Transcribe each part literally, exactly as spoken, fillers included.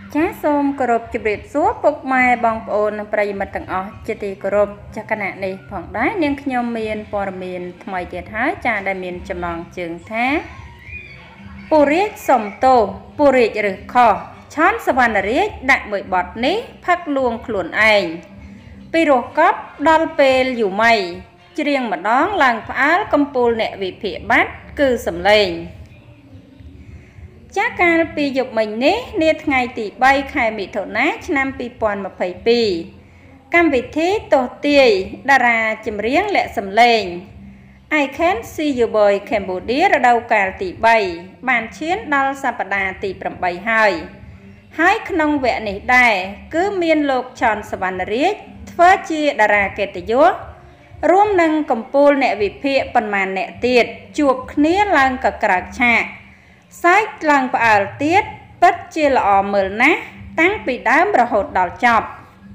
ចាសូមគោរពជម្រាបសួរពុកម៉ែបងប្អូននិងប្រិយមិត្តទាំងអស់ជាទីគោរពចាគណៈនេះផងដែរនាងខ្ញុំមានព័ត៌មានថ្មីទៀតហើយចាដែលមានចំណងជើងថាពុរាជសំទោពុរាជឬខុសឆនសវណ្ណរាជដាក់មួយបទនេះផឹកលួងខ្លួនឯងពីរោះកប់ដល់ពេលយូមៃច្រៀងម្ដងឡើងផ្អើលកំពូលអ្នកវិភាគបាត់គឺសំឡេងចាកាលពីយប់មិញនេះនាថ្ងៃទីបីខែមិថុនាឆ្នាំពីរពាន់ម្ភៃពីរកម្មវិធីទស្សន៍ទាយតារាចម្រៀងលាក់សំឡេង I Can See You Boy Cambodia រដូវកាលទីបីបានឈានដល់សប្តាហ៍ទីប្រាំបីហើយហើយក្នុងវគ្គនេះដែរគឺមានលោកឆនសវណ្ណរាជធ្វើជាតារាកិត្តិយសរួមនឹងកំពូលអ្នកវិភាគប៉ុន្មានអ្នកទៀតជួបគ្នាឡើងកក្រើកឆាកសាច់ឡើងផ្អើលទៀតពិតជាល្អមើលណាស់តាំងពីដើមរហូតដល់ចប់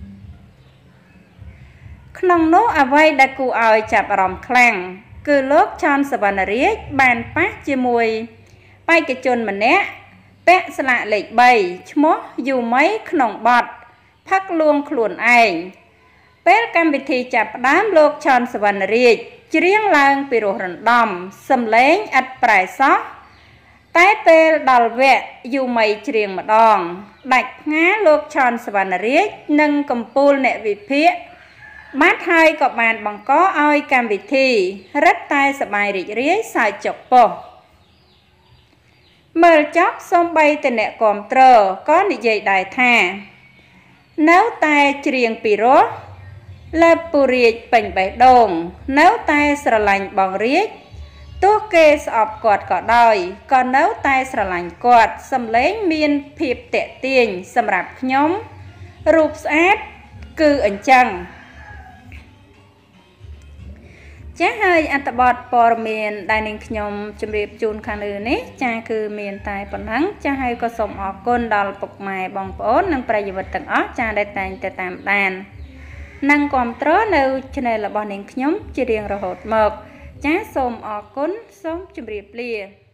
ក្នុងនោះអ្វីដែលគួរឲ្យចាប់អារម្មណ៍ខ្លាំងគឺលោកឆនសវណ្ណរាជបានប៉ះជាមួយបេក្ខជនម្នាក់ពាក់ស្លាកលេខបីឈ្មោះយូមីក្នុងបទផឹកលួងខ្លួនឯងពេលកម្មវិធីចាប់ផ្ដើមលោកឆនសវណ្ណរាជច្រៀងឡើងពីរោះរណ្ដំសំឡេងឥតប្រែសោះតែពេលដល់វគ្គយូមីច្រៀងម្ដងដាច់ផ្ងាលោកឆនសវណ្ណរាជនិងកំពូលអ្នកវិភាគបាត់ហើយក៏បានបង្កឲ្យកម្មវិធីរឹតតែសប្បាយរីករាយសើចចុកប៉ុស្តិ៍មើលចប់សូម្បីតែអ្នកគាំទ្រក៏និយាយដែរថានៅតែច្រៀងពីរោះលើពុរាជពេញបេះដូងនៅតែស្រឡាញ់បងរាជទោះគេស្អប់គាត់ក៏ដោយក៏នៅតែស្រឡាញ់គាត់សំឡេងមានភាពតាក់ទាញសម្រាប់ខ្ញុំរូបស្អាតគឺអញ្ចឹងចាហើយអត្ថបទព័ត៌មានដែលនាងខ្ញុំជម្រាបជូនខាងលើនេះចាគឺមានតែប៉ុណ្ណឹងចាហើយក៏សូមអរគុណដល់ពុកម៉ែបងប្អូននិងប្រិយមិត្តទាំងអស់ចាដែលតែងតែតាមដាននិងគាំទ្រនៅ Channel របស់នាងខ្ញុំជារៀងរហូតមកចាសូមអរគុណសូមជម្រាបលា